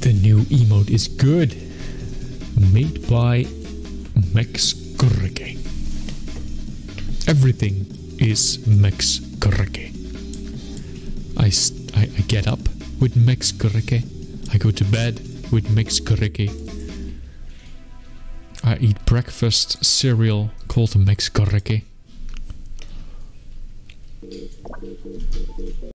The new emote is good. Made by Max Korreke. Everything is Max Korreke. I get up with Max Korreke. I go to bed with Max Korreke. I eat breakfast cereal called Max Korreke.